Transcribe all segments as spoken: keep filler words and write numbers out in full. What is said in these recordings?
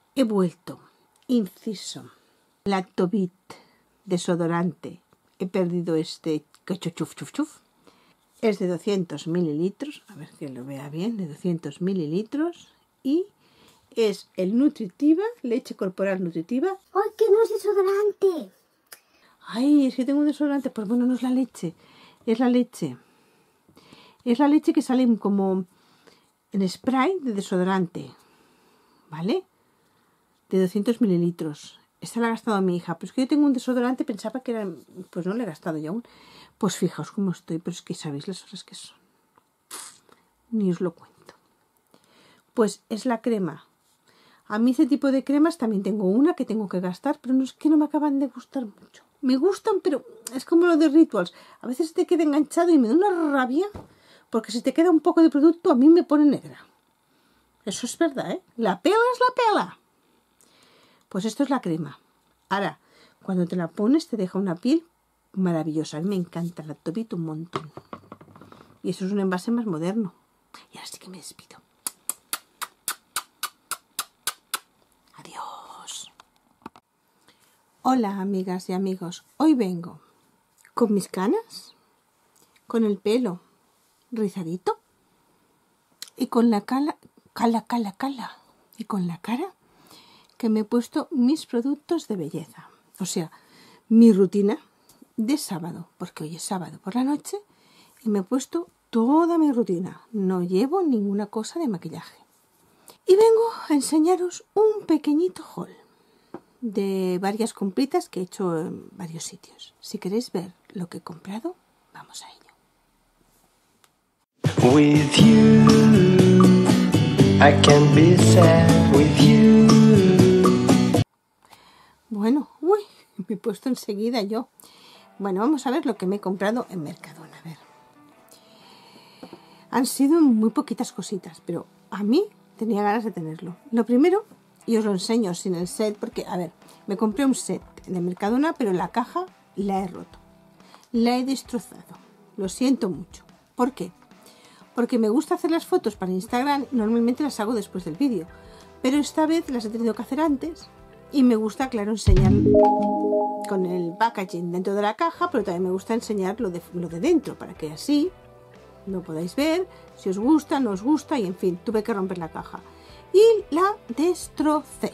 He vuelto. Inciso. Lactovit. Desodorante. He perdido este chuf chuf chuf. Es de doscientos mililitros. A ver que lo vea bien. De doscientos mililitros. Y es el Nutritiva. Leche corporal nutritiva. ¡Ay, que no es desodorante! Ay, es que tengo un desodorante. Pues bueno, no es la leche. Es la leche. Es la leche que sale como en spray de desodorante. ¿Vale? De doscientos mililitros. Esta la ha gastado mi hija. Pero es que yo tengo un desodorante, pensaba que era... Pues no le he gastado yo aún. Pues fijaos cómo estoy. Pero es que sabéis las horas que son. Ni os lo cuento. Pues es la crema. A mí ese tipo de cremas también tengo una que tengo que gastar, pero no es que no me acaban de gustar mucho. Me gustan, pero es como lo de Rituals. A veces te queda enganchado y me da una rabia, porque si te queda un poco de producto a mí me pone negra. Eso es verdad, ¿eh? La pela es la pela. Pues esto es la crema. Ahora, cuando te la pones te deja una piel maravillosa. A mí me encanta el Lactovit un montón. Y eso es un envase más moderno. Y ahora sí que me despido. Adiós. Hola, amigas y amigos. Hoy vengo con mis canas, con el pelo rizadito y con la cala, cala, cala, cala, y con la cara que me he puesto mis productos de belleza. O sea, mi rutina de sábado, porque hoy es sábado por la noche y me he puesto toda mi rutina. No llevo ninguna cosa de maquillaje. Y vengo a enseñaros un pequeñito haul de varias compritas que he hecho en varios sitios. Si queréis ver lo que he comprado, vamos a ello. With you, I can be sad with you. Bueno, uy, me he puesto enseguida yo. Bueno, vamos a ver lo que me he comprado en Mercadona. A ver. Han sido muy poquitas cositas, pero a mí tenía ganas de tenerlo. Lo primero, y os lo enseño sin el set, porque, a ver, me compré un set de Mercadona, pero la caja la he roto. La he destrozado. Lo siento mucho. ¿Por qué? Porque me gusta hacer las fotos para Instagram, normalmente las hago después del vídeo, pero esta vez las he tenido que hacer antes y me gusta, claro, enseñar con el packaging dentro de la caja, pero también me gusta enseñar lo de, lo de dentro, para que así lo podáis ver, si os gusta, no os gusta, y en fin, tuve que romper la caja y la destrocé.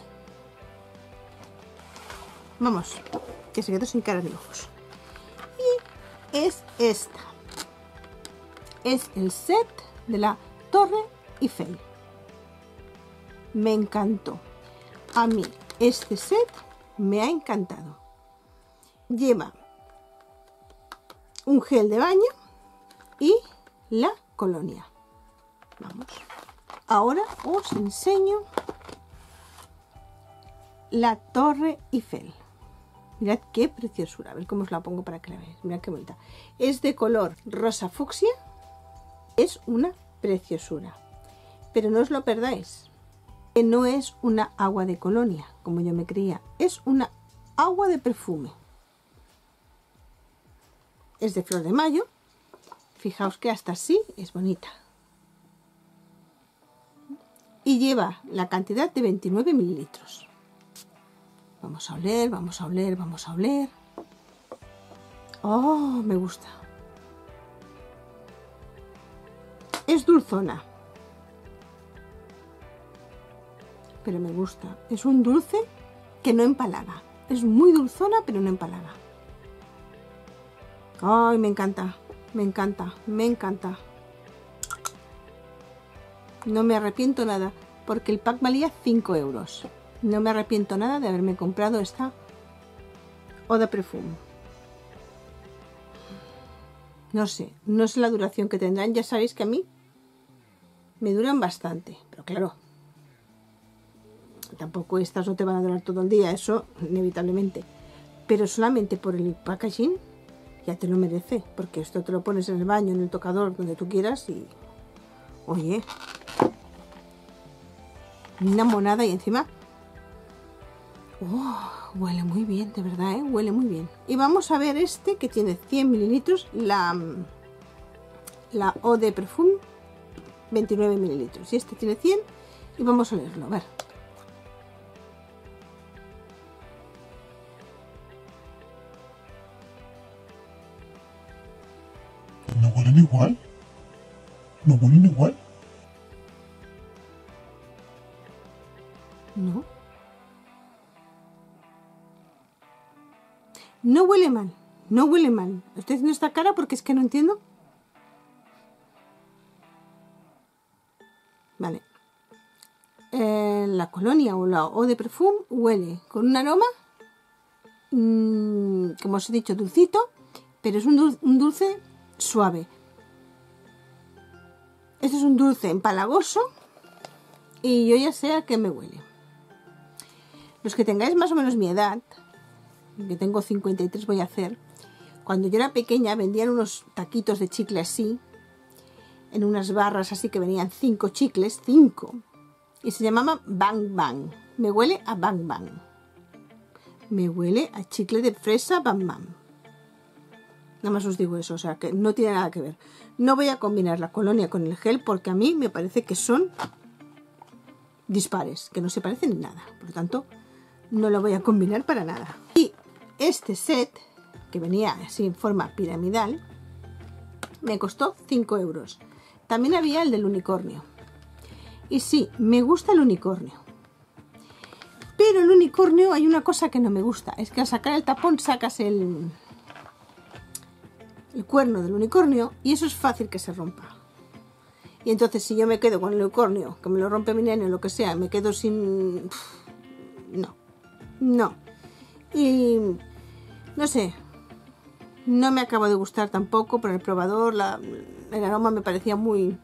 Vamos, que se quedó sin cara ni ojos. Y es esta. Es el set de la Torre Eiffel. Me encantó. A mí este set me ha encantado. Lleva un gel de baño y la colonia. Vamos. Ahora os enseño la Torre Eiffel. Mirad qué preciosura. A ver cómo os la pongo para que la veáis. Mirad qué bonita. Es de color rosa fucsia. Es una preciosura. Pero no os lo perdáis. Que no es una agua de colonia, como yo me creía. Es una agua de perfume. Es de flor de mayo. Fijaos que hasta así es bonita. Y lleva la cantidad de veintinueve mililitros. Vamos a oler, vamos a oler, vamos a oler. Oh, me gusta. Es dulzona. Pero me gusta. Es un dulce que no empalaga. Es muy dulzona, pero no empalaga. Ay, me encanta. Me encanta. Me encanta. No me arrepiento nada. Porque el pack valía cinco euros. No me arrepiento nada de haberme comprado esta Eau de Perfume. No sé. No sé la duración que tendrán. Ya sabéis que a mí me duran bastante. Pero claro, tampoco estas no te van a durar todo el día, eso inevitablemente, pero solamente por el packaging ya te lo merece, porque esto te lo pones en el baño, en el tocador, donde tú quieras y oye, una monada. Y encima oh, huele muy bien, de verdad, ¿eh? Huele muy bien. Y vamos a ver este que tiene cien mililitros, la la Eau de Perfume veintinueve mililitros, y este tiene cien, y vamos a leerlo, a ver. igual? ¿No huelen igual? No. No huele mal. No huele mal. Estoy haciendo esta cara porque es que no entiendo. Vale. Eh, la colonia o la eau de perfume huele con un aroma, mmm, como os he dicho, dulcito, pero es un dulce, un dulce suave. Este es un dulce empalagoso y yo ya sé a qué me huele. Los que tengáis más o menos mi edad, que tengo cincuenta y tres voy a hacer, cuando yo era pequeña vendían unos taquitos de chicle así, en unas barras así que venían cinco chicles, cinco, y se llamaban Bang Bang. Me huele a Bang Bang. Me huele a chicle de fresa Bang Bang. Nada más os digo eso, o sea que no tiene nada que ver. No voy a combinar la colonia con el gel porque a mí me parece que son dispares, que no se parecen en nada. Por lo tanto, no lo voy a combinar para nada. Y este set, que venía así en forma piramidal, me costó cinco euros. También había el del unicornio. Y sí, me gusta el unicornio. Pero el unicornio hay una cosa que no me gusta. Es que al sacar el tapón sacas el, el cuerno del unicornio y eso es fácil que se rompa. Y entonces si yo me quedo con el unicornio, que me lo rompe mi nene o lo que sea, me quedo sin... No, no. Y no sé, no me acabo de gustar tampoco por el probador, la, el aroma me parecía muy...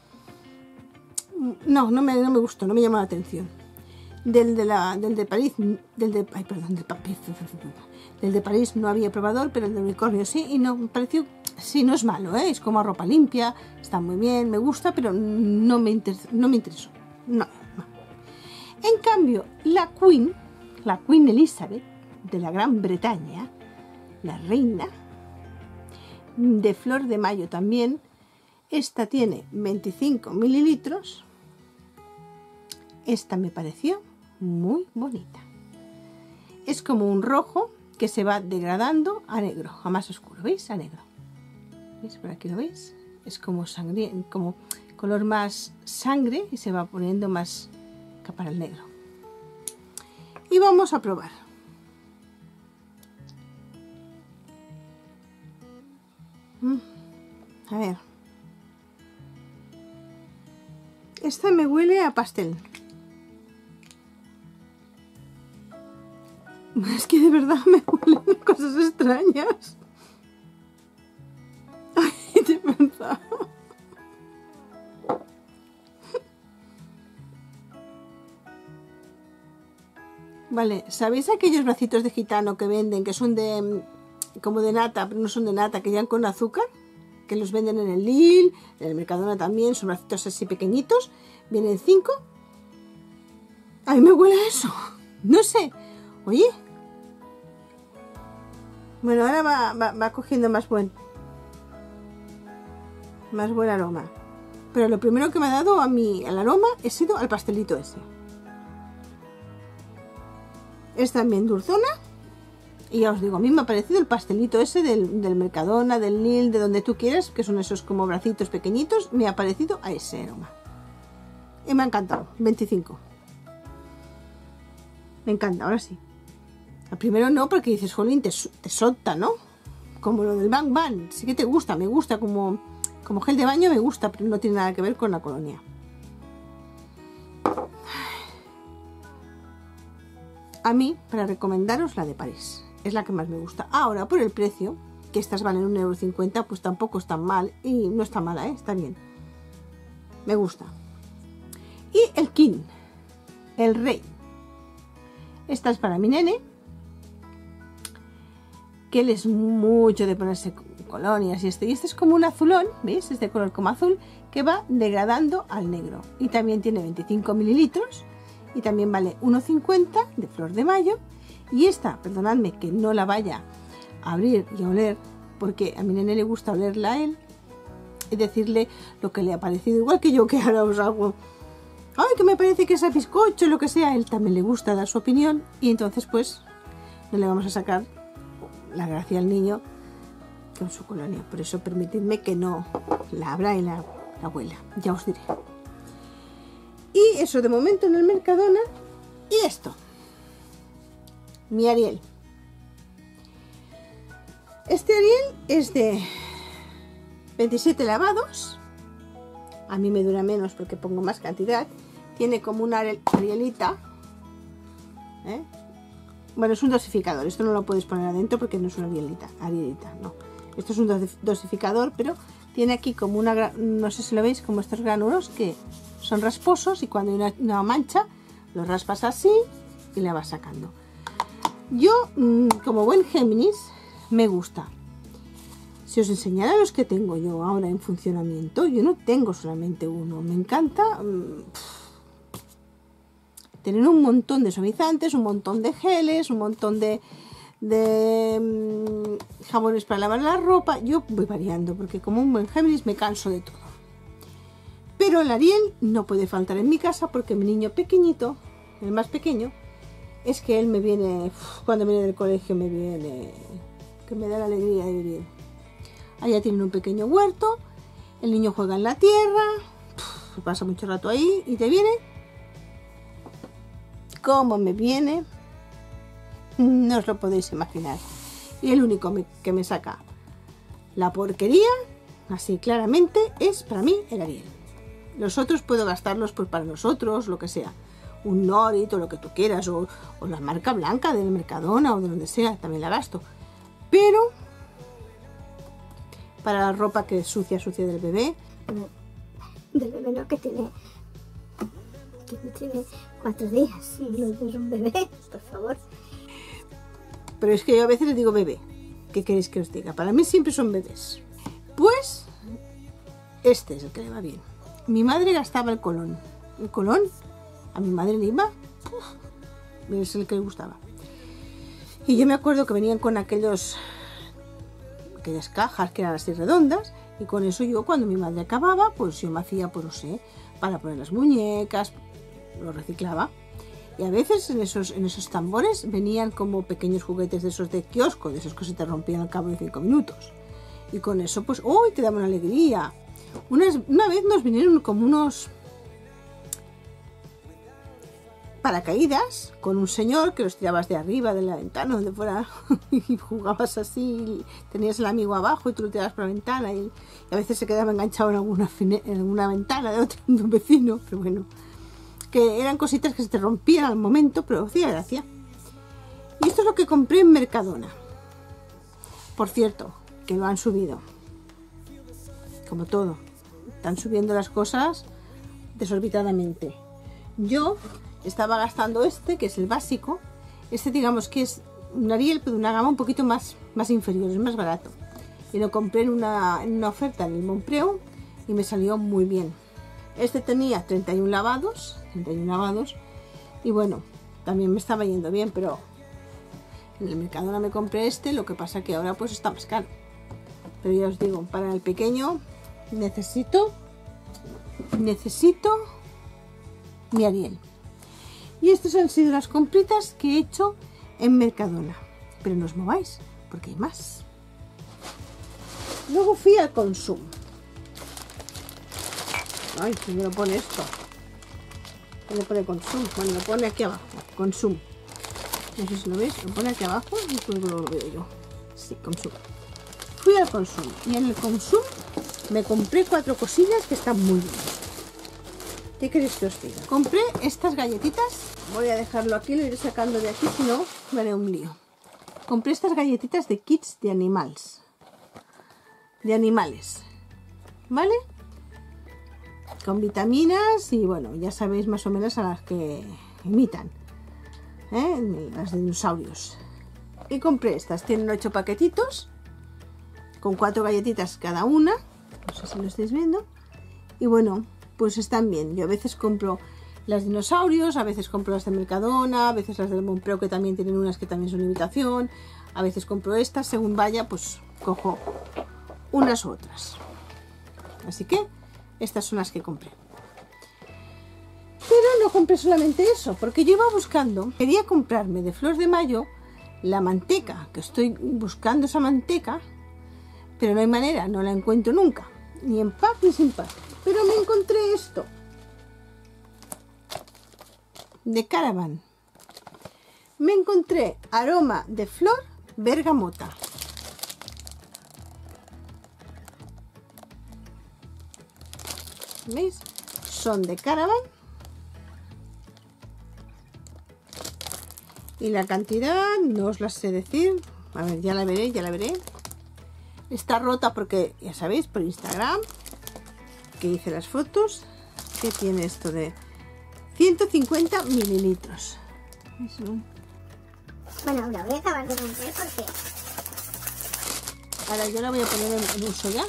No, no me, no me gustó, no me llamó la atención. Del de, la, del de París, del de, ay, perdón, del, del de París no había probador, pero el de unicornio sí, y no, me pareció, sí, no es malo, ¿eh? Es como ropa limpia, está muy bien, me gusta, pero no me, inter, no me interesó, no, no. En cambio, la Queen, la Queen Elizabeth, de la Gran Bretaña, la reina, de flor de mayo también, esta tiene veinticinco mililitros. Esta me pareció muy bonita. Es como un rojo que se va degradando a negro, a más oscuro, ¿veis? A negro. ¿Veis? Por aquí lo veis. Es como sangre, como color más sangre y se va poniendo más capa al negro. Y vamos a probar. A ver. Esta me huele a pastel. Es que de verdad me huelen cosas extrañas. Ay, de verdad. Vale, ¿sabéis aquellos bracitos de gitano que venden, que son de... como de nata, pero no son de nata, que llevan con azúcar? Que los venden en el Lidl, en el Mercadona también, son bracitos así pequeñitos. Vienen cinco. A mí me huele a eso. No sé. Oye. Bueno, ahora va, va, va cogiendo más buen... más buen aroma. Pero lo primero que me ha dado a mí el aroma ha sido al pastelito ese. Es también dulzona. Y ya os digo, a mí me ha parecido el pastelito ese del, del Mercadona, del Lidl, de donde tú quieras, que son esos como bracitos pequeñitos. Me ha parecido a ese aroma. Y me ha encantado. veinticinco. Me encanta, ahora sí. Al primero no, porque dices, jolín, te, te solta, ¿no? Como lo del Bang Bang. Sí que te gusta, me gusta. Como, como gel de baño me gusta, pero no tiene nada que ver con la colonia. A mí, para recomendaros la de París. Es la que más me gusta. Ahora, por el precio, que estas valen un euro cincuenta, pues tampoco es tan mal. Y no está mala, ¿eh? Está bien. Me gusta. Y el King, el rey. Esta es para mi nene, que él es mucho de ponerse colonias y este. Y este es como un azulón, ¿veis? Es de color como azul, que va degradando al negro. Y también tiene veinticinco mililitros. Y también vale uno cincuenta de flor de mayo. Y esta, perdonadme que no la vaya a abrir y a oler, porque a mi nene le gusta olerla a él y decirle lo que le ha parecido, igual que yo, que ahora os hago, ay, que me parece que es a bizcocho, lo que sea. A él también le gusta dar su opinión y entonces pues no le vamos a sacar la gracia al niño con su colonia. Por eso permitidme que no la abra y la, la huela. Ya os diré. Y eso de momento en el Mercadona. Y esto. Mi Ariel. Este Ariel es de veintisiete lavados. A mí me dura menos porque pongo más cantidad. Tiene como una Arielita. ¿Eh? Bueno, es un dosificador. Esto no lo puedes poner adentro porque no es una Arielita. Arielita, no. Esto es un dosificador, pero tiene aquí como una... No sé si lo veis, como estos granulos que son rasposos y cuando hay una, una mancha, los raspas así y la vas sacando. Yo, como buen Géminis, me gusta. Si os enseñara los que tengo yo ahora en funcionamiento, yo no tengo solamente uno. Me encanta mmm, tener un montón de suavizantes, un montón de geles, un montón de, de mmm, jabones para lavar la ropa. Yo voy variando porque como un buen Géminis me canso de todo. Pero el Ariel no puede faltar en mi casa porque mi niño pequeñito, el más pequeño, es que él me viene, cuando viene del colegio me viene, que me da la alegría de vivir. Allá tienen un pequeño huerto, el niño juega en la tierra, pasa mucho rato ahí y te viene. ¿Cómo me viene? No os lo podéis imaginar. Y el único me, que me saca la porquería, así claramente, es para mí el Ariel. Los otros puedo gastarlos pues para nosotros, lo que sea. Un Norit o lo que tú quieras, o, o la marca blanca del Mercadona o de donde sea, también la gasto. Pero para la ropa que es sucia, sucia del bebé. Del bebé no, que tiene, que tiene cuatro días. Y no es un bebé, por favor. Pero es que yo a veces les digo bebé. ¿Qué queréis que os diga? Para mí siempre son bebés. Pues este es el que le va bien. Mi madre gastaba el colón. El colón a mi madre le iba, uf, es el que le gustaba. Y yo me acuerdo que venían con aquellos aquellas cajas que eran así redondas, y con eso yo cuando mi madre acababa, pues yo me hacía, pues no sé, para poner las muñecas, lo reciclaba. Y a veces en esos, en esos tambores venían como pequeños juguetes de esos de kiosco, de esos que se te rompían al cabo de cinco minutos. Y con eso, pues, ¡uy! Te daba una alegría. Una, una vez nos vinieron como unos paracaídas con un señor que los tirabas de arriba de la ventana, donde fuera, y jugabas así, tenías el amigo abajo y tú lo tirabas por la ventana, y, y a veces se quedaba enganchado en alguna, en alguna ventana de otro de un vecino, pero bueno, que eran cositas que se te rompían al momento, pero hacía gracia. Y esto es lo que compré en Mercadona. Por cierto, que lo han subido, como todo, están subiendo las cosas desorbitadamente. Yo estaba gastando este, que es el básico. Este digamos que es un Ariel, pero de una gama un poquito más, más inferior, es más barato. Y lo compré en una, en una oferta en el Montpreu y me salió muy bien. Este tenía treinta y uno lavados, treinta y uno lavados, y bueno, también me estaba yendo bien, pero en el Mercadona me compré este, lo que pasa que ahora pues está más caro. Pero ya os digo, para el pequeño necesito, necesito mi Ariel. Y estas han sido las compritas que he hecho en Mercadona. Pero no os mováis, porque hay más. Luego fui al Consum. Ay, ¿dónde lo pone esto? ¿Dónde pone Consum? Bueno, lo pone aquí abajo. Consum. No sé si lo veis, lo pone aquí abajo y pues lo veo yo. Sí, Consum. Fui al Consum y en el Consum me compré cuatro cosillas que están muy bien. ¿Qué queréis que os diga? Compré estas galletitas. Voy a dejarlo aquí, lo iré sacando de aquí, si no me haré un lío. Compré estas galletitas de kits de animales. De animales. ¿Vale? Con vitaminas y bueno, ya sabéis más o menos a las que imitan. ¿Eh? Las de dinosaurios. Y compré estas. Tienen ocho paquetitos. Con cuatro galletitas cada una. No sé si lo estáis viendo. Y bueno, pues están bien. Yo a veces compro las dinosaurios, a veces compro las de Mercadona, a veces las del Montpreu, que también tienen unas que también son imitación. A veces compro estas, según vaya, pues cojo unas u otras. Así que estas son las que compré. Pero no compré solamente eso, porque yo iba buscando, quería comprarme de Flor de Mayo la manteca, que estoy buscando esa manteca, pero no hay manera, no la encuentro nunca, ni en pack ni sin pack. Pero me encontré esto de Caravan. Me encontré aroma de flor bergamota. ¿Veis? Son de Caravan. Y la cantidad no os la sé decir. A ver, ya la veré, ya la veré. Está rota porque, ya sabéis, por Instagram, que hice las fotos, que tiene esto de ciento cincuenta mililitros. Bueno, la voy a acabar de romper porque... Ahora yo la voy a poner en, en uso ya.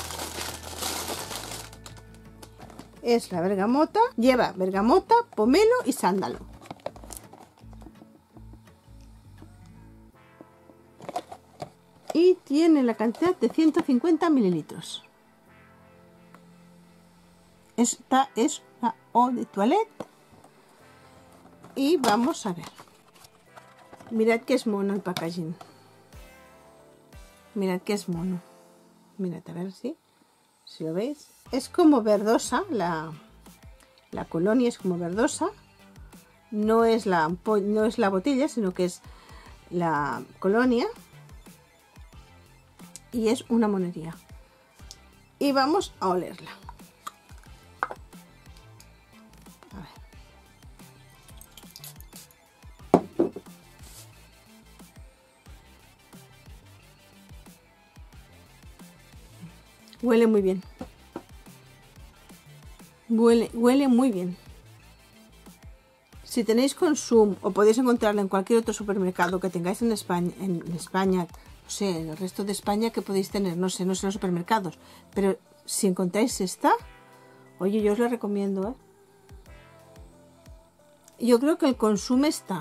Es la bergamota, lleva bergamota, pomelo y sándalo. Y tiene la cantidad de ciento cincuenta mililitros. Esta es una eau de toilette. Y vamos a ver. Mirad que es mono el packaging. Mirad que es mono. Mirad, a ver si, si lo veis. Es como verdosa. La, la colonia es como verdosa. No es la, no es la botella, sino que es la colonia. Y es una monería. Y vamos a olerla. A ver. Huele muy bien. Huele, huele muy bien. Si tenéis Consum o podéis encontrarla en cualquier otro supermercado que tengáis en España, en España, no sé, en el resto de España que podéis tener, no sé, no sé los supermercados, pero si encontráis esta, oye, yo os la recomiendo, ¿eh? Yo creo que el Consum está.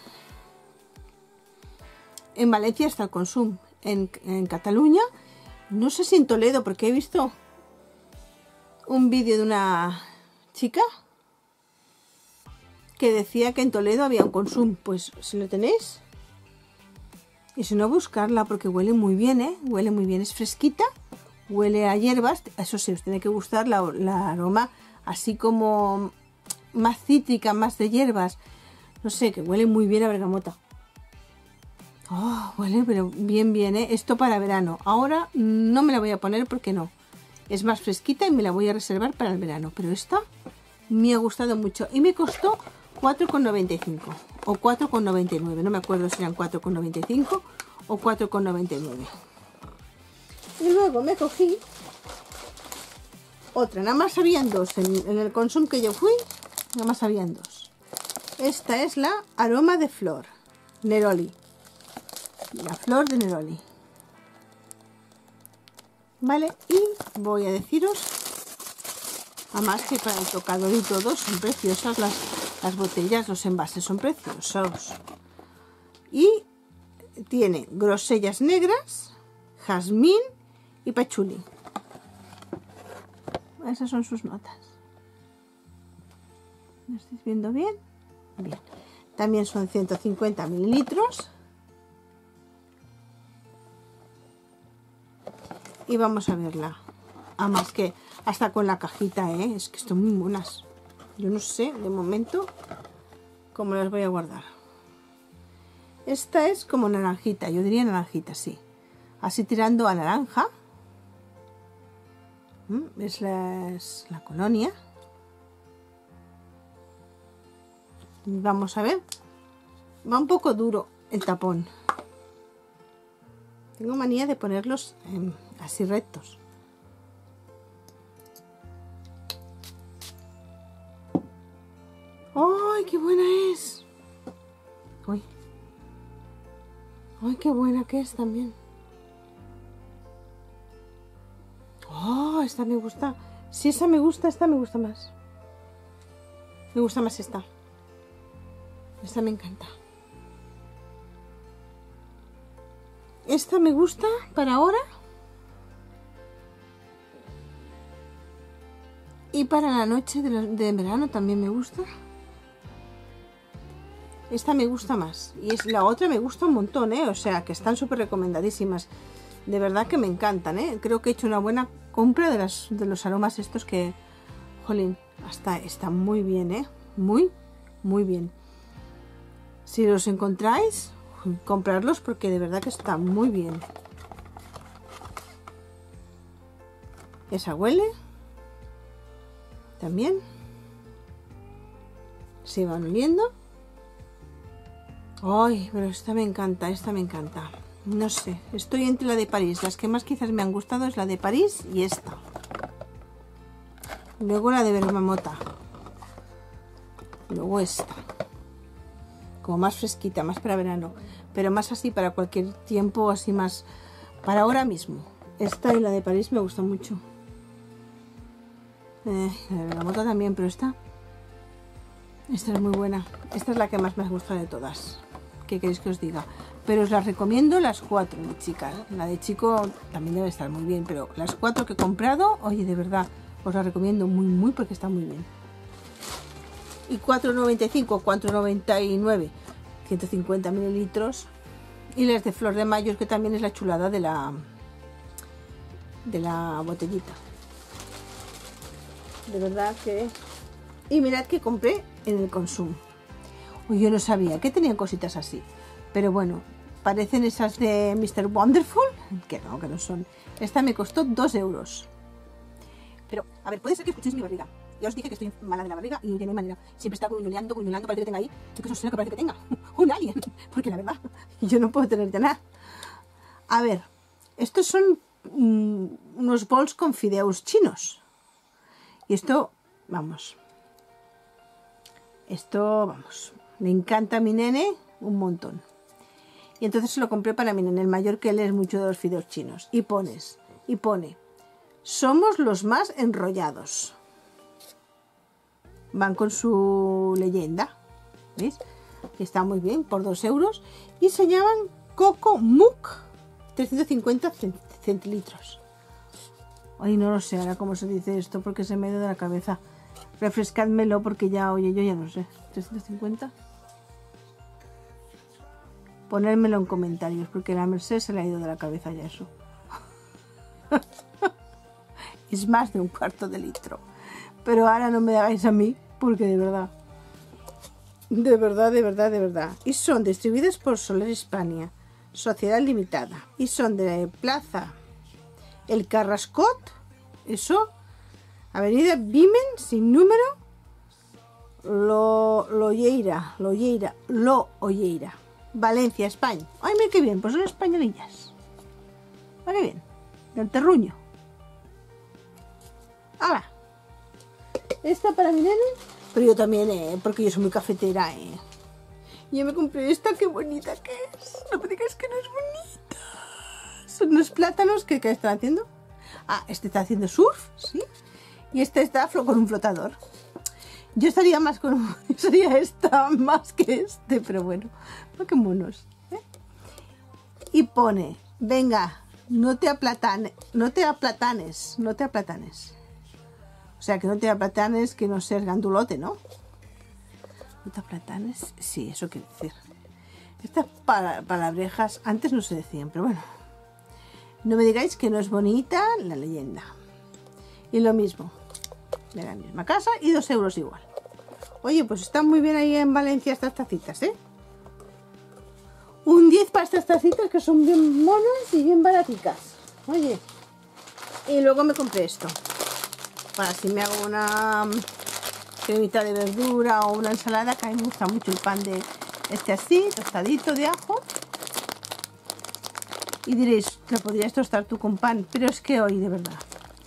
En Valencia está el Consum, en, en Cataluña, no sé si en Toledo, porque he visto un vídeo de una chica que decía que en Toledo había un Consum. Pues si lo tenéis, y si no, buscarla, porque huele muy bien, ¿eh? Huele muy bien, es fresquita, huele a hierbas. Eso sí, os tiene que gustar la, la aroma así como más cítrica, más de hierbas. No sé, que huele muy bien a bergamota. Oh, huele pero bien, bien, ¿eh? Esto para verano. Ahora no me la voy a poner porque no. Es más fresquita y me la voy a reservar para el verano. Pero esta me ha gustado mucho. Y me costó cuatro con noventa y cinco o cuatro con noventa y nueve. No me acuerdo si eran cuatro con noventa y cinco o cuatro con noventa y nueve. Y luego me cogí otra. Nada más habían dos. En, en el Consum que yo fui, nada más habían dos. Esta es la aroma de flor. Neroli. La flor de Neroli. Vale, y voy a deciros, además que para el tocador y todo son preciosas las, las botellas, los envases son preciosos. Y tiene grosellas negras, jazmín y pachuli. Esas son sus notas. ¿Lo estáis viendo bien? Bien. También son ciento cincuenta mililitros. Y vamos a verla. Además que hasta con la cajita, ¿eh? Es que están muy buenas. Yo no sé, de momento, cómo las voy a guardar. Esta es como naranjita, yo diría naranjita, sí. Así tirando a naranja. Es la, es la colonia. Vamos a ver. Va un poco duro el tapón. Tengo manía de ponerlos eh, así rectos. ¡Ay, qué buena es! ¡Uy! ¡Ay, qué buena que es también! ¡Oh, esta me gusta! Si esa me gusta, esta me gusta más. Me gusta más esta. Esta me encanta. Esta me gusta para ahora. Y para la noche de, los, de verano también me gusta. Esta me gusta más. Y es, la otra me gusta un montón, ¿eh? O sea, que están súper recomendadísimas. De verdad que me encantan, ¿eh? Creo que he hecho una buena compra de, las, de los aromas estos que, jolín, hasta está muy bien, ¿eh? Muy, muy bien. Si los encontráis, comprarlos porque de verdad que está muy bien. Esa huele. También. Se van oliendo. Ay, pero esta me encanta, esta me encanta. No sé, estoy entre la de París. Las que más quizás me han gustado es la de París y esta. Luego la de bergamota. Luego esta. Como más fresquita, más para verano. Pero más así para cualquier tiempo, así más para ahora mismo. Esta y la de París me gustan mucho. Eh, la de bergamota también, pero esta... Esta es muy buena. Esta es la que más me gusta de todas. ¿Qué queréis que os diga? Pero os las recomiendo las cuatro de chica. La de chico también debe estar muy bien, pero las cuatro que he comprado, oye, de verdad, os las recomiendo muy, muy, porque está muy bien. Y cuatro noventa y cinco, cuatro noventa y nueve, ciento cincuenta mililitros. Y las de Flor de Mayo, que también es la chulada de la, de la botellita. De verdad que... Y mirad que compré en el Consum. Uy, yo no sabía que tenían cositas así. Pero bueno, parecen esas de mister Wonderful. Que no, que no son. Esta me costó dos euros. Pero, a ver, puede ser que escuchéis mi barriga. Ya os dije que estoy mala de la barriga y ya no hay manera. Siempre está gruñuleando, gruñuleando, parece que tenga ahí. Yo que no sé lo que parece que tenga. Un alien. Porque la verdad, yo no puedo tener ya nada. A ver, estos son mmm, unos bols con fideos chinos. Y esto, vamos... Esto, vamos, le encanta a mi nene un montón. Y entonces se lo compré para mi nene, el mayor, que él es mucho de los fideos chinos. Y pones, y pone, somos los más enrollados. Van con su leyenda, ¿veis? Que está muy bien, por dos euros. Y se llaman Coco Muk, trescientos cincuenta centilitros. Ay, no lo sé ahora cómo se dice esto, porque se me ha ido de la cabeza. Refrescádmelo porque ya, oye, yo ya no sé. trescientos cincuenta. Ponérmelo en comentarios porque la Merced se le ha ido de la cabeza ya eso. Es más de un cuarto de litro. Pero ahora no me hagáis a mí porque de verdad. De verdad, de verdad, de verdad. Y son distribuidos por Soler Hispania, Sociedad Limitada. Y son de Plaza El Carrascot. Eso... Avenida Bimen, sin número, Lo, Loyeira, Loyeira, Lo Olleira, Valencia, España. Ay, mira qué bien, pues son españolillas. Ah, qué bien, del terruño. ¡Hala! Esta para mi nene, pero yo también, eh, porque yo soy muy cafetera, eh. Y yo me compré esta, qué bonita que es. No me digas que no es bonita. Son unos plátanos que, que están haciendo. Ah, este está haciendo surf, ¿sí? Y este está con un flotador. Yo estaría más con... Sería esta más que este, pero bueno. ¡Qué monos! ¿eh? Y pone, venga, no te aplatanes, no te aplatanes, no te aplatanes. O sea, que no te aplatanes, que no seas gandulote, ¿no? No te aplatanes, sí, eso quiere decir. Estas palabrejas antes no se decían, pero bueno. No me digáis que no es bonita la leyenda. Y lo mismo, de la misma casa y dos euros igual. Oye, pues están muy bien ahí en Valencia estas tacitas, ¿eh? Un diez para estas tacitas que son bien monas y bien baraticas. Oye, y luego me compré esto. Para si me hago una cremita de verdura o una ensalada, que a mí me gusta mucho el pan de este así, tostadito de ajo. Y diréis, lo podrías tostar tú con pan, pero es que hoy, de verdad,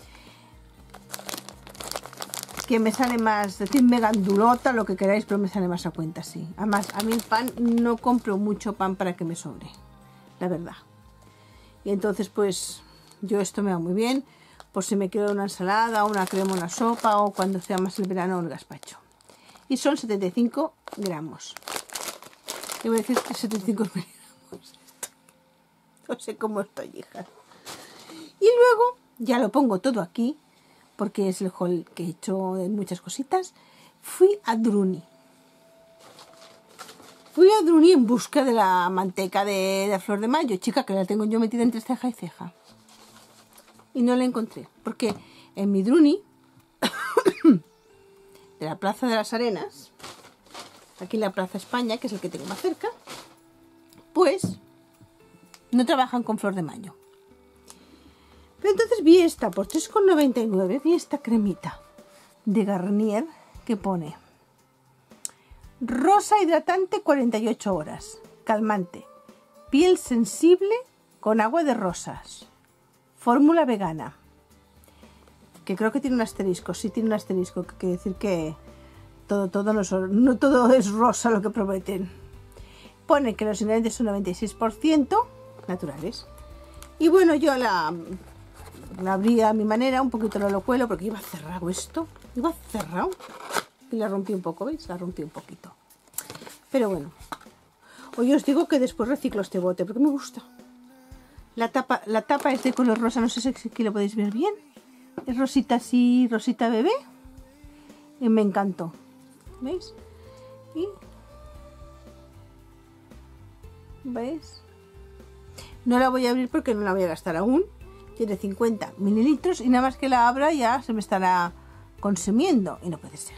que me sale más, decidme gandulota, lo que queráis, pero me sale más a cuenta, sí. Además, a mí el pan, no compro mucho pan para que me sobre, la verdad. Y entonces, pues, yo esto me va muy bien, por si me quiero una ensalada, una crema, una sopa, o cuando sea más el verano, el gazpacho. Y son setenta y cinco gramos. Te voy a decir que setenta y cinco miligramos. No sé cómo estoy, hija. Y luego, ya lo pongo todo aquí, porque es el haul que he hecho de muchas cositas. Fui a Druni. Fui a Druni en busca de la manteca de, de flor de mayo, chica, que la tengo yo metida entre ceja y ceja. Y no la encontré, porque en mi Druni, de la Plaza de las Arenas, aquí en la Plaza España, que es el que tengo más cerca, pues no trabajan con flor de mayo. Pero entonces vi esta por tres con noventa y nueve, vi esta cremita de Garnier que pone rosa hidratante cuarenta y ocho horas, calmante, piel sensible con agua de rosas, fórmula vegana, que creo que tiene un asterisco, sí tiene un asterisco, que quiere decir que todo, todo no, son, no todo es rosa lo que prometen. Pone que los ingredientes son noventa y seis por ciento naturales. Y bueno, yo la, la abrí a mi manera, un poquito lo cuelo porque iba cerrado esto, iba cerrado. Y la rompí un poco, ¿veis? La rompí un poquito. Pero bueno. Hoy os digo que después reciclo este bote porque me gusta. La tapa, la tapa es de color rosa, no sé si aquí lo podéis ver bien. Es rosita así, rosita bebé. Y me encantó. ¿Veis? Y... ¿veis? No la voy a abrir porque no la voy a gastar aún. Tiene cincuenta mililitros y nada más que la abra ya se me estará consumiendo. Y no puede ser.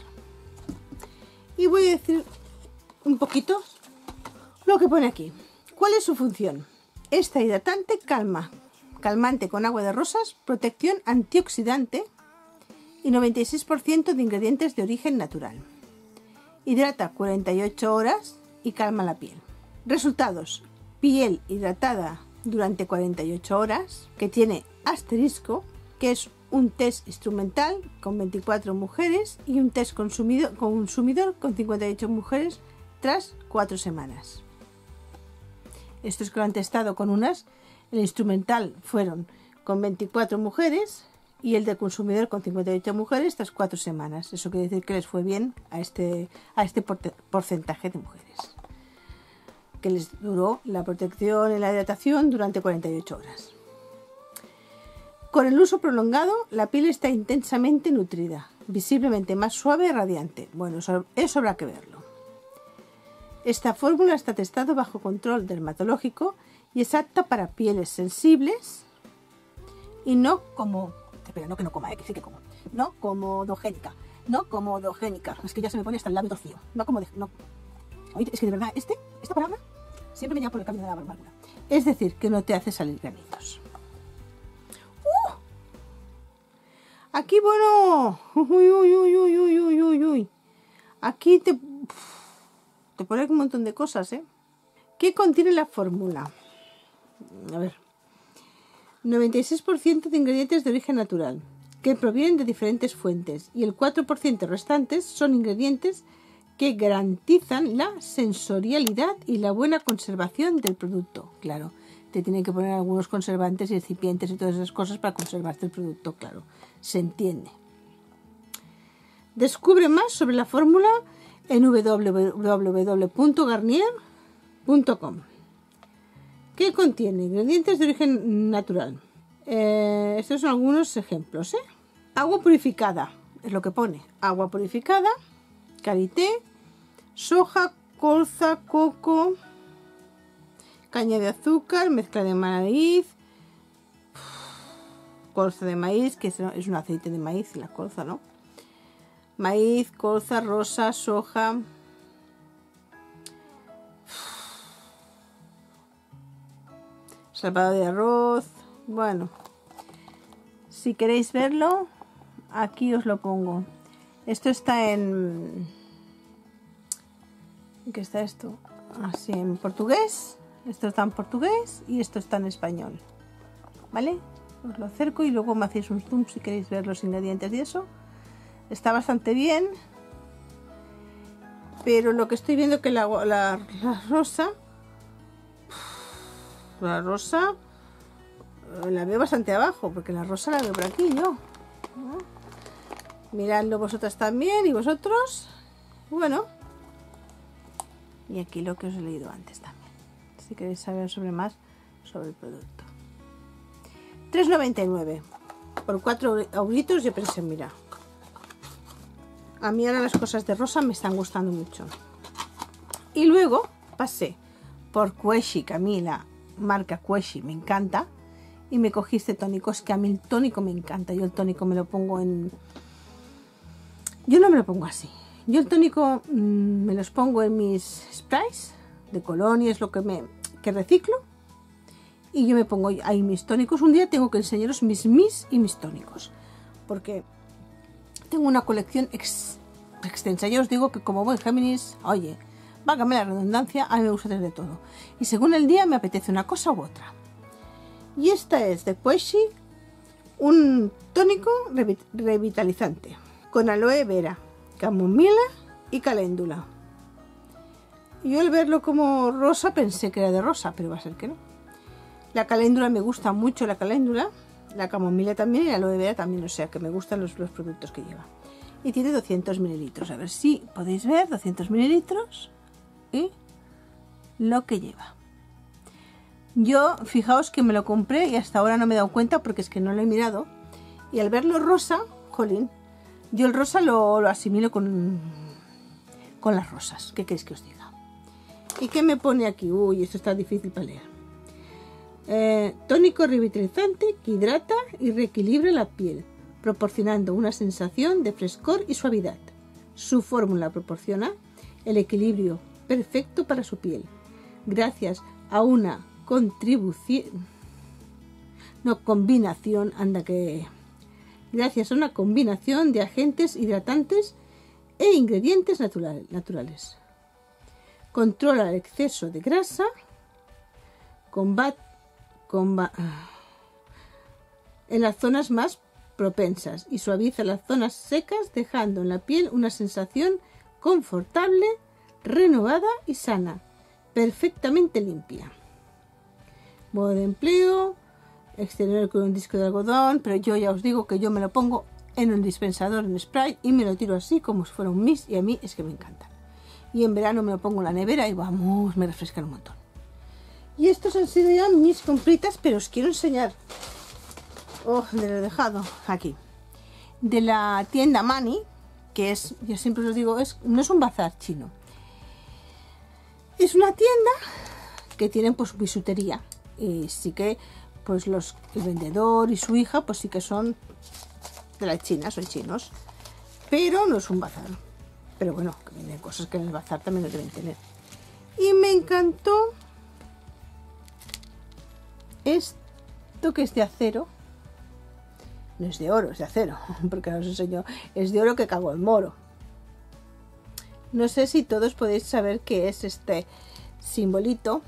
Y voy a decir un poquito lo que pone aquí. ¿Cuál es su función? Esta hidratante calma, calmante con agua de rosas, protección antioxidante y noventa y seis por ciento de ingredientes de origen natural. Hidrata cuarenta y ocho horas y calma la piel. Resultados: piel hidratada durante cuarenta y ocho horas, que tiene asterisco, que es un test instrumental con veinticuatro mujeres y un test consumidor, consumidor con cincuenta y ocho mujeres tras cuatro semanas. Estos que lo han testado con unas, el instrumental fueron con veinticuatro mujeres y el de consumidor con cincuenta y ocho mujeres tras cuatro semanas. Eso quiere decir que les fue bien a este, a este porcentaje de mujeres, que les duró la protección y la hidratación durante cuarenta y ocho horas. Con el uso prolongado, la piel está intensamente nutrida, visiblemente más suave y radiante. Bueno, eso, eso habrá que verlo. Esta fórmula está testada bajo control dermatológico y es apta para pieles sensibles y no como... Espera, no que no coma, eh, que sí que como. No comodogénica. No comodogénica. Es que ya se me pone hasta el labio torcido. No como... De, no. Oye, es que de verdad, este, esta palabra siempre me lleva por el camino de la amargura. Es decir, que no te hace salir granitos. ¡Uh! Aquí, bueno... Uy, uy, uy, uy, uy, uy, uy, uy. Aquí te... Te pone un montón de cosas, ¿eh? ¿Qué contiene la fórmula? A ver. noventa y seis por ciento de ingredientes de origen natural, que provienen de diferentes fuentes, y el cuatro por ciento restantes son ingredientes que garantizan la sensorialidad y la buena conservación del producto. Claro, te tienen que poner algunos conservantes y excipientes y todas esas cosas para conservarte el producto, claro. Se entiende. Descubre más sobre la fórmula en w w w punto garnier punto com. ¿Qué contiene? Ingredientes de origen natural. Eh, estos son algunos ejemplos, ¿eh? Agua purificada, es lo que pone. Agua purificada, karité, soja, colza, coco, caña de azúcar, mezcla de maíz, colza de maíz, que es un aceite de maíz, la colza, ¿no? Maíz, colza, rosa, soja, salvado de arroz. Bueno, si queréis verlo, aquí os lo pongo. Esto está en... ¿Qué está esto? Así, en portugués. Esto está en portugués y esto está en español. ¿Vale? Os lo acerco y luego me hacéis un zoom si queréis ver los ingredientes y eso. Está bastante bien. Pero lo que estoy viendo que la, la, la rosa... La rosa la veo bastante abajo, porque la rosa la veo por aquí yo. ¿No? Miradlo vosotras también y vosotros. Bueno. Y aquí lo que os he leído antes también. Si queréis saber sobre más sobre el producto. tres noventa y nueve. Por cuatro euritos yo pensé, mira. A mí ahora las cosas de rosa me están gustando mucho. Y luego, pasé por Queshi, que a mí la marca Queshi me encanta, y me cogí este tónico. Es que a mí el tónico me encanta. Yo el tónico me lo pongo en... Yo no me lo pongo así. Yo el tónico mmm, me los pongo en mis sprays de colonia, es lo que me que reciclo. Y yo me pongo ahí mis tónicos. Un día tengo que enseñaros mis mis y mis tónicos. Porque tengo una colección ex, extensa. Ya os digo que como buen Géminis, oye, válgame la redundancia, a mí me gusta tener de todo. Y según el día me apetece una cosa u otra. Y esta es de Queshi, un tónico revitalizante con aloe vera, camomila y caléndula. Yo al verlo como rosa pensé que era de rosa, pero va a ser que no. La caléndula me gusta mucho, la caléndula, la camomila también y la aloe vera también, o sea que me gustan los, los productos que lleva. Y tiene doscientos mililitros, a ver si podéis ver, doscientos mililitros y lo que lleva. Yo, fijaos que me lo compré y hasta ahora no me he dado cuenta porque es que no lo he mirado. Y al verlo rosa, jolín, yo el rosa lo, lo asimilo con, con las rosas. ¿Qué queréis que os diga? ¿Y qué me pone aquí? Uy, esto está difícil para leer. Eh, tónico revitalizante que hidrata y reequilibra la piel, proporcionando una sensación de frescor y suavidad. Su fórmula proporciona el equilibrio perfecto para su piel, gracias a una contribución, no combinación, anda que, gracias a una combinación de agentes hidratantes e ingredientes natural, naturales. Controla el exceso de grasa, combate, combat, en las zonas más propensas y suaviza las zonas secas, dejando en la piel una sensación confortable, renovada y sana, perfectamente limpia. Modo de empleo, exterior con un disco de algodón, pero yo ya os digo que yo me lo pongo en un dispensador en spray y me lo tiro así como si fuera un mist, y a mí es que me encanta. Y en verano me lo pongo en la nevera y vamos, me refrescan un montón. Y estos han sido ya mis compritas, pero os quiero enseñar. Oh, me lo he dejado aquí. De la tienda Mani, que es, yo siempre os digo, es, no es un bazar chino. Es una tienda que tienen pues bisutería. Y sí que pues los, el vendedor y su hija pues sí que son de la China, son chinos. Pero no es un bazar. Pero bueno, que vienen cosas que en el bazar también lo deben tener. Y me encantó esto que es de acero. No es de oro, es de acero, porque os enseño. Es de oro que cago en moro. No sé si todos podéis saber qué es este simbolito.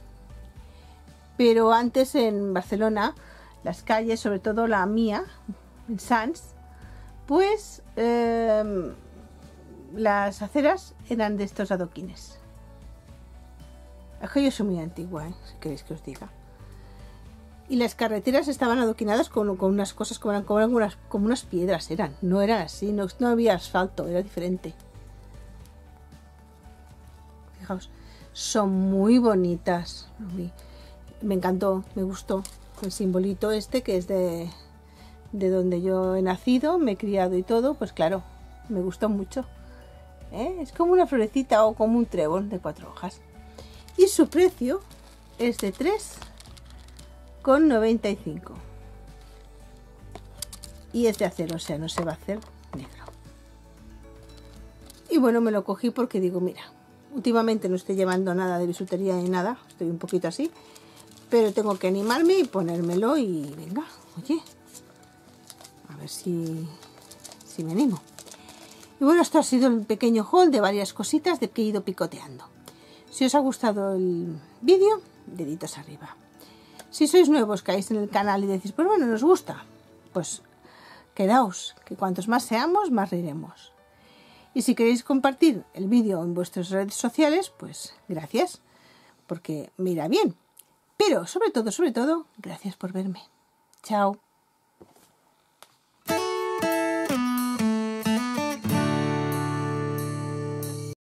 Pero antes en Barcelona, las calles, sobre todo la mía, en Sants, pues eh, las aceras eran de estos adoquines. Es que yo soy muy antigua, ¿eh? Si queréis que os diga. Y las carreteras estaban adoquinadas con, con unas cosas como, eran, como, eran unas, como unas piedras, eran. No era así, no, no había asfalto, era diferente. Fijaos, son muy bonitas. Me encantó, me gustó el simbolito este que es de, de donde yo he nacido, me he criado y todo, pues claro, me gustó mucho. ¿Eh? Es como una florecita o como un trébol de cuatro hojas. Y su precio es de tres con noventa y cinco. Y es de acero, o sea, no se va a hacer negro. Y bueno, me lo cogí porque digo, mira, últimamente no estoy llevando nada de bisutería ni nada, estoy un poquito así. Pero tengo que animarme y ponérmelo y venga, oye, a ver si, si me animo. Y bueno, esto ha sido el pequeño haul de varias cositas de que he ido picoteando. Si os ha gustado el vídeo, deditos arriba. Si sois nuevos, caéis en el canal y decís, pues bueno, nos gusta, pues quedaos, que cuantos más seamos, más reiremos. Y si queréis compartir el vídeo en vuestras redes sociales, pues gracias, porque me irá bien. Pero sobre todo, sobre todo, gracias por verme. Chao.